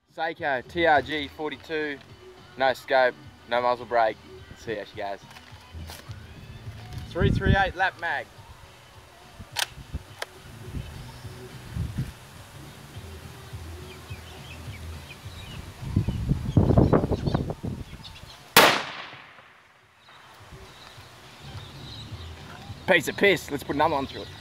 Seiko TRG 42, no scope, no muzzle brake. Let's see how she goes. 338 lap mag. Piece of piss, let's put another one through it.